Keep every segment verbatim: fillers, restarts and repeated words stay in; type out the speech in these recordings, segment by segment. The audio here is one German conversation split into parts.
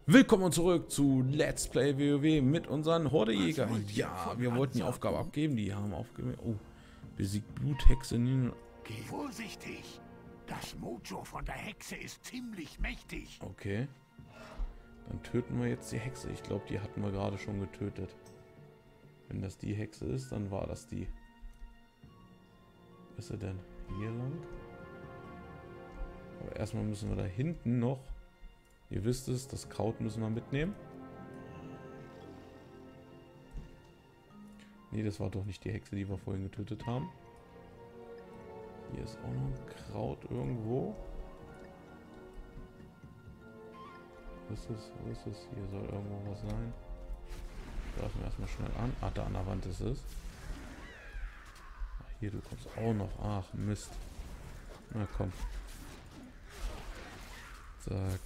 Willkommen zurück zu Let's Play WoW mit unseren Hordejäger. Ja, wir wollten die Aufgabe abgeben, die haben aufgegeben. Oh, besiegt Bluthexe. Geh vorsichtig. Das Mojo von der Hexe ist ziemlich mächtig. Okay. Dann töten wir jetzt die Hexe. Ich glaube, die hatten wir gerade schon getötet. Wenn das die Hexe ist, dann war das die. Was ist sie denn? Hier lang? Aber erstmal müssen wir da hinten noch. Ihr wisst es, das Kraut müssen wir mitnehmen. Nee, das war doch nicht die Hexe, die wir vorhin getötet haben. Hier ist auch noch ein Kraut irgendwo. Wo ist es? Wo ist es? Hier soll irgendwo was sein. Greifen wir erstmal schnell an. Ah, da an der Wand ist es. Ach, hier, du kommst auch noch. Ach, Mist. Na komm. Zack.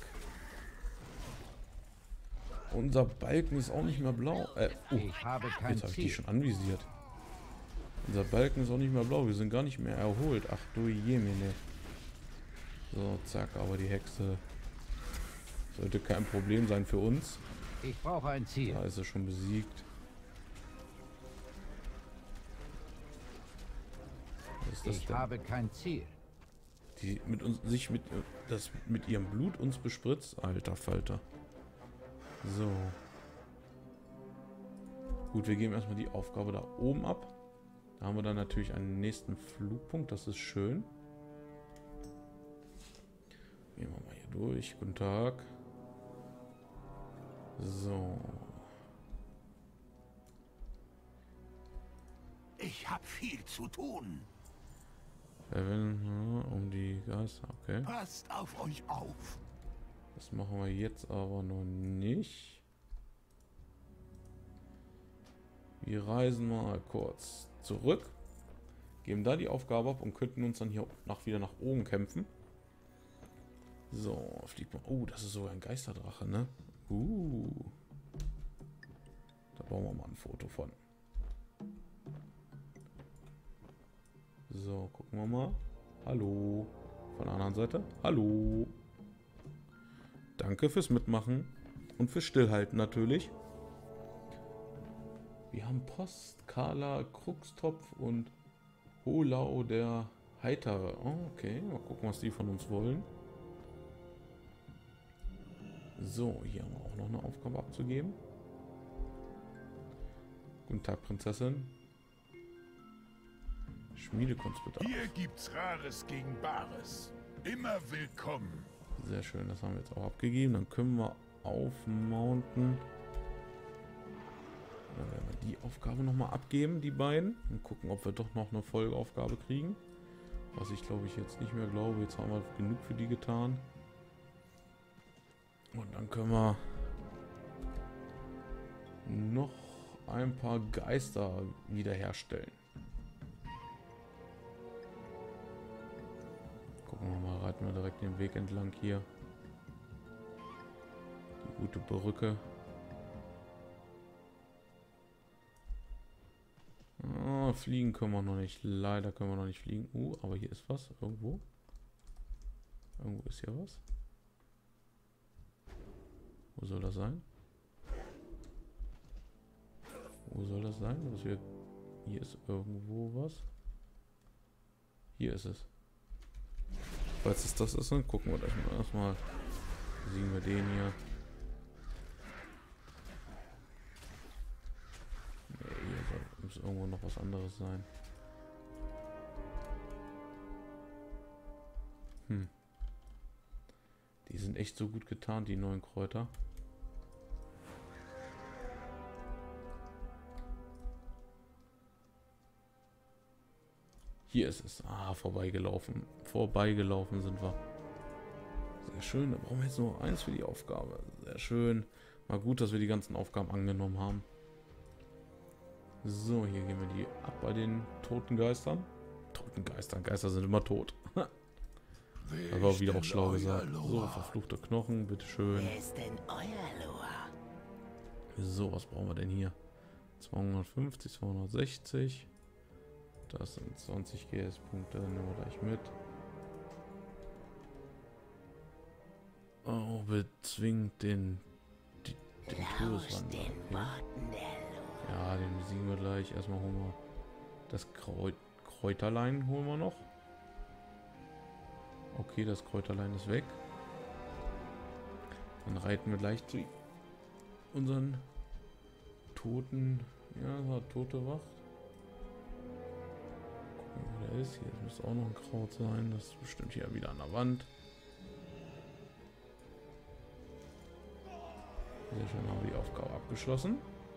Unser Balken ist auch nicht mehr blau. Äh, oh, ich habe kein jetzt habe ich die Ziel. schon anvisiert. Unser Balken ist auch nicht mehr blau. Wir sind gar nicht mehr erholt. Ach du Jemine. So, zack. Aber die Hexe sollte kein Problem sein für uns. Ich brauche ein Ziel. Da ist er schon besiegt. Was ist das Ich denn? habe kein Ziel. Die mit uns sich mit das mit ihrem Blut uns bespritzt. Alter Falter. So. Gut, wir geben erstmal die Aufgabe da oben ab. Da haben wir dann natürlich einen nächsten Flugpunkt. Das ist schön. Gehen wir mal hier durch. Guten Tag. So. Ich habe viel zu tun. Erwähnen, um die Geister. Okay. Passt auf euch auf. Das machen wir jetzt aber noch nicht. Wir reisen mal kurz zurück. Geben da die Aufgabe ab und könnten uns dann hier nach, wieder nach oben kämpfen. So, fliegt mal. Oh, das ist sogar ein Geisterdrache, ne? Uh. Da bauen wir mal ein Foto von. So, gucken wir mal. Hallo. Von der anderen Seite. Hallo. Danke fürs Mitmachen und fürs Stillhalten natürlich. Wir haben Post, Carla, Kruxtopf und Holau der Heitere. Oh, okay, mal gucken, was die von uns wollen. So, hier haben wir auch noch eine Aufgabe abzugeben. Guten Tag, Prinzessin. Schmiedekunstbedarf. Hier gibt's Rares gegen Bares. Immer willkommen. Sehr schön, das haben wir jetzt auch abgegeben. Dann können wir aufmounten. Dann werden wir die Aufgabe nochmal abgeben, die beiden. Und gucken, ob wir doch noch eine Folgeaufgabe kriegen. Was ich glaube ich jetzt nicht mehr glaube. Jetzt haben wir genug für die getan. Und dann können wir noch ein paar Geister wiederherstellen. Gucken wir mal, reiten wir direkt den Weg entlang hier. Die gute Brücke. Ah, fliegen können wir noch nicht. Leider können wir noch nicht fliegen. Uh, aber hier ist was. Irgendwo. Irgendwo ist hier was. Wo soll das sein? Wo soll das sein? Was wir hier ist irgendwo was. Hier ist es. Falls es das ist, dann gucken wir gleich mal. Erstmal besiegen wir den hier. Nee, hier soll, muss irgendwo noch was anderes sein. Hm. Die sind echt so gut getan, die neuen Kräuter. Hier ist es. Ah, vorbeigelaufen. Vorbeigelaufen sind wir. Sehr schön. Da brauchen wir jetzt nur eins für die Aufgabe. Sehr schön. Mal gut, dass wir die ganzen Aufgaben angenommen haben. So, hier gehen wir die ab bei den toten Geistern. Toten Geistern. Geister sind immer tot. Das war auch wieder auch schlau gesagt. So, verfluchte Knochen, bitteschön. Wer ist denn euer Loa? So, was brauchen wir denn hier? zweihundertfünfzig, zweihundertsechzig. Das sind zwanzig G S-Punkte, nehmen wir gleich mit. Oh, bezwingt den Den Lauscht Todeswandler. den Okay. Worten der Lua. Ja, den besiegen wir gleich. Erstmal holen wir das Kraut Kräuterlein holen wir noch. Okay, das Kräuterlein ist weg. Dann reiten wir gleich zu unseren Toten. Ja, war tote Wacht. Gucken, wo der ist. Hier müsste auch noch ein Kraut sein. Das ist bestimmt hier wieder an der Wand. Sehr schön, haben wir die Aufgabe abgeschlossen.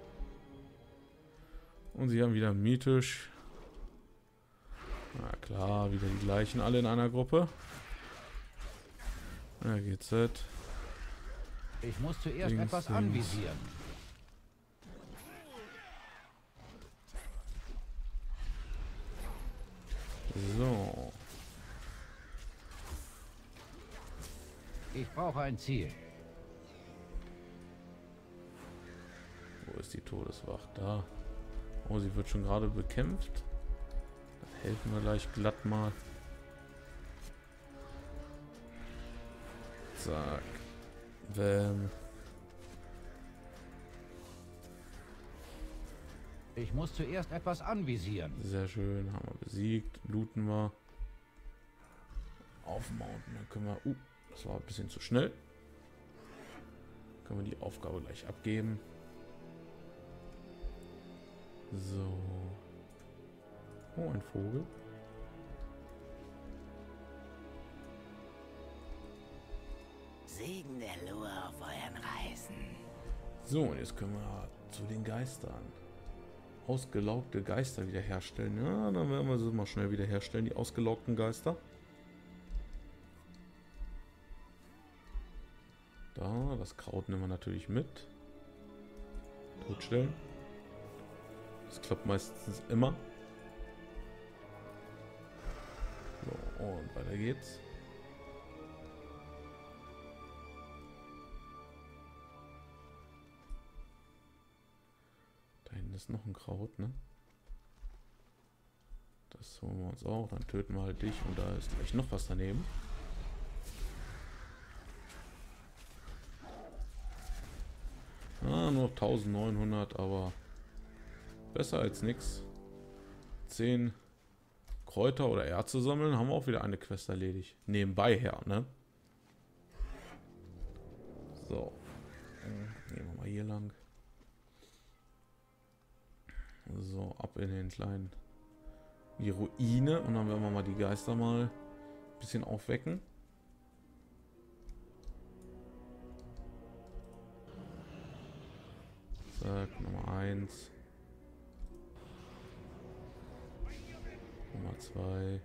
Und sie haben wieder mythisch. Na klar, wieder die gleichen, alle in einer Gruppe. Ja, geht's jetzt. Ich muss zuerst Dings, etwas Dings. anvisieren. So. Ich brauche ein Ziel. Wo ist die Todeswacht? Da. Oh, sie wird schon gerade bekämpft. Dann helfen wir gleich glatt mal. Zack. Bäm. Ich muss zuerst etwas anvisieren. Sehr schön. Haben wir besiegt. Looten wir. Aufmounten. Dann können wir... Uh, das war ein bisschen zu schnell. Können wir die Aufgabe gleich abgeben. So. Oh, ein Vogel. Segen der Lua auf euren Reisen. So, und jetzt können wir zu den Geistern. Ausgelaugte Geister wiederherstellen. Ja, dann werden wir sie mal schnell wiederherstellen, die ausgelaugten Geister. Da, das Kraut nehmen wir natürlich mit. Totstellen. Das klappt meistens immer. So, und weiter geht's. Da hinten ist noch ein Kraut, ne? Das holen wir uns auch. Dann töten wir halt dich und da ist gleich noch was daneben. Ah, nur eintausendneunhundert, aber besser als nix. zehn Kräuter oder Erze sammeln, haben wir auch wieder eine Quest erledigt. Nebenbei her, ne? So. Gehen wir mal hier lang. So, ab in den kleinen die Ruine und dann werden wir mal die Geister mal ein bisschen aufwecken. Zack, Nummer eins. Nummer zwei.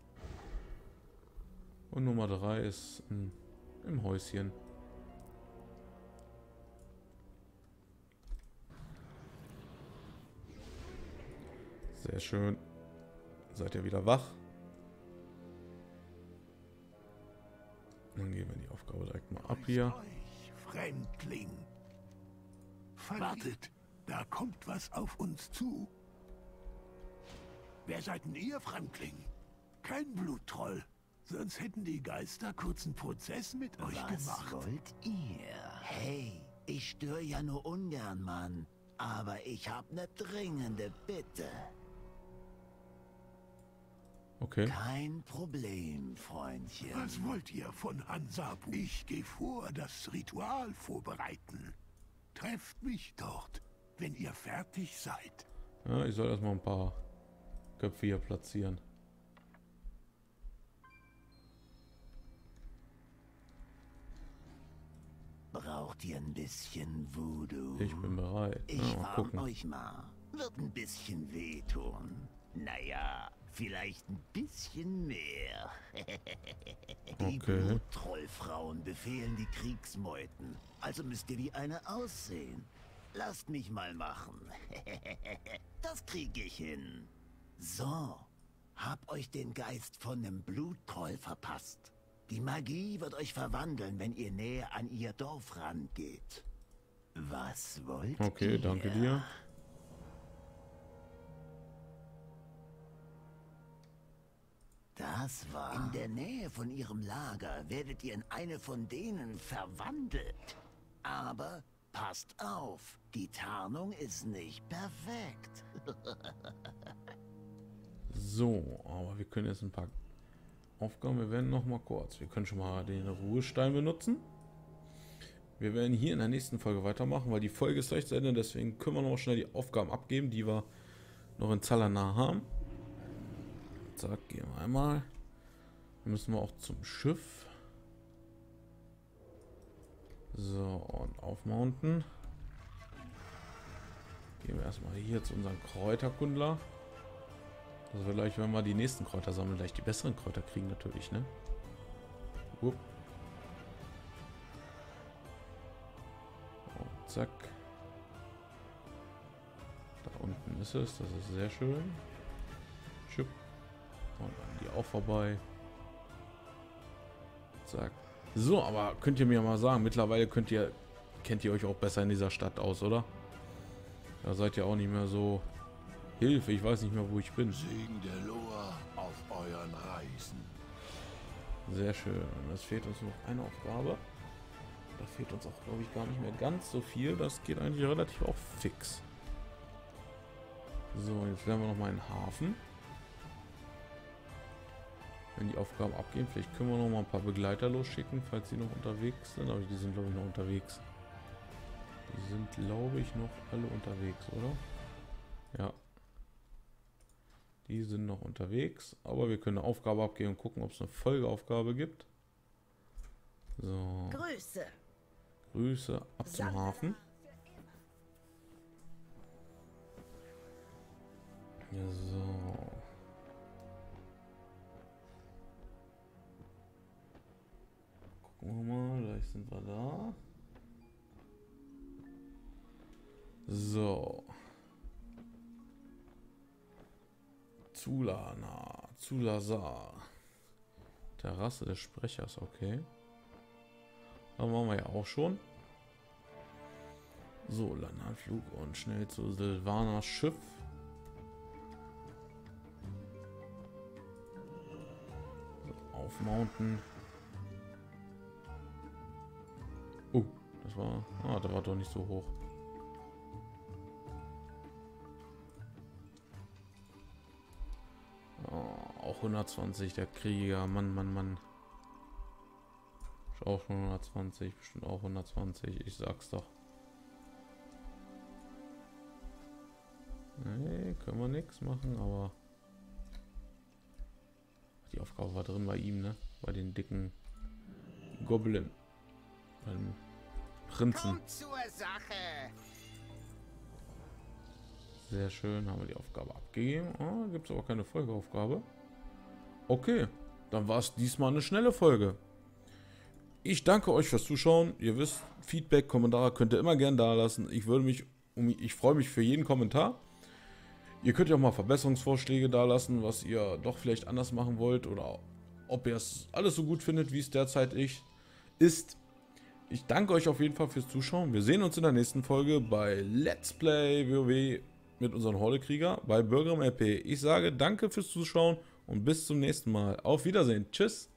Und Nummer drei ist ein, im Häuschen. Sehr schön. Seid ihr wieder wach? Dann gehen wir die Aufgabe direkt mal ab hier. Euch, Fremdling. Wartet, da kommt was auf uns zu. Wer seid denn ihr, Fremdling? Kein Bluttroll. Sonst hätten die Geister kurzen Prozess mit euch Was gemacht. wollt ihr? Hey, ich störe ja nur ungern, Mann. Aber ich habe eine dringende Bitte. Okay. Kein Problem, Freundchen. Was wollt ihr von Hansabu? Ich gehe vor, das Ritual vorbereiten. Trefft mich dort, wenn ihr fertig seid. Ja, ich soll erstmal ein paar Köpfe hier platzieren. Braucht ihr ein bisschen Voodoo? Ich bin bereit. Ich Ja, mal warn gucken. euch mal. Wird ein bisschen wehtun. Naja, vielleicht ein bisschen mehr. Die Okay. Bluttrollfrauen befehlen die Kriegsmeuten. Also müsst ihr wie eine aussehen. Lasst mich mal machen. Das kriege ich hin. So, hab euch den Geist von nem Bluttroll verpasst. Die Magie wird euch verwandeln, wenn ihr näher an ihr Dorf rangeht. Was wollt Okay, ihr? danke dir. Das war... In der Nähe von ihrem Lager werdet ihr in eine von denen verwandelt. Aber Passt auf, die Tarnung ist nicht perfekt. So, aber wir können jetzt ein paar Aufgaben, wir werden noch mal kurz, wir können schon mal den Ruhestein benutzen. Wir werden hier in der nächsten Folge weitermachen, weil die Folge ist gleich zu Ende, deswegen können wir noch schnell die Aufgaben abgeben, die wir noch in Zalana haben. Zack, gehen wir einmal. Dann müssen wir auch zum Schiff. So, und aufmounten. Gehen wir erstmal hier zu unserem Kräuterkundler. Also vielleicht, wenn wir die nächsten Kräuter sammeln, gleich die besseren Kräuter kriegen natürlich, ne? Upp. Und zack. Da unten ist es, das ist sehr schön. Schipp. Und dann die auch vorbei. Zack. So, aber könnt ihr mir mal sagen, mittlerweile könnt ihr, kennt ihr euch auch besser in dieser Stadt aus, oder? Da seid ihr auch nicht mehr so... Hilfe, ich weiß nicht mehr, wo ich bin. Segen der Loa auf euren Reisen. Sehr schön. Und es fehlt uns noch eine Aufgabe. Da fehlt uns auch, glaube ich, gar nicht mehr ganz so viel. Das geht eigentlich relativ auch fix. So, jetzt werden wir noch mal in den Hafen. Wenn die Aufgaben abgehen, vielleicht können wir noch mal ein paar Begleiter losschicken, falls sie noch unterwegs sind. Aber die sind, glaube ich, noch unterwegs. Die sind, glaube ich, noch alle unterwegs, oder? Ja. Die sind noch unterwegs, aber wir können eine Aufgabe abgeben und gucken, ob es eine Folgeaufgabe gibt. So. Grüße. Grüße ab zum Hafen. Ja, so. Gucken wir mal, gleich sind wir da. So. Zulana, Zulazar. Terrasse des Sprechers, okay. Da waren wir ja auch schon. So, Landanflug und schnell zu Silvanas Schiff. So, aufmounten. Oh, das war... Ah, der war doch nicht so hoch. Oh, auch hundertzwanzig, der Krieger. Mann, Mann, Mann. Ist auch schon hundertzwanzig, bestimmt auch hundertzwanzig. Ich sag's doch. Nee, können wir nichts machen, aber... Die Aufgabe war drin bei ihm, ne? Bei den dicken Goblin. Beim Prinzen. Kommt zur Sache. Sehr schön, haben wir die Aufgabe abgegeben. Ah, gibt es aber keine Folgeaufgabe. Okay, dann war es diesmal eine schnelle Folge. Ich danke euch fürs Zuschauen. Ihr wisst, Feedback, Kommentare könnt ihr immer gerne da lassen. Ich würde mich, um, ich freue mich für jeden Kommentar. Ihr könnt ja auch mal Verbesserungsvorschläge da lassen, was ihr doch vielleicht anders machen wollt oder ob ihr es alles so gut findet, wie es derzeit ich ist. Ich danke euch auf jeden Fall fürs Zuschauen. Wir sehen uns in der nächsten Folge bei Let's Play WoW mit unseren Hordekrieger bei Bürger M L P. Ich sage danke fürs Zuschauen und bis zum nächsten Mal. Auf Wiedersehen. Tschüss.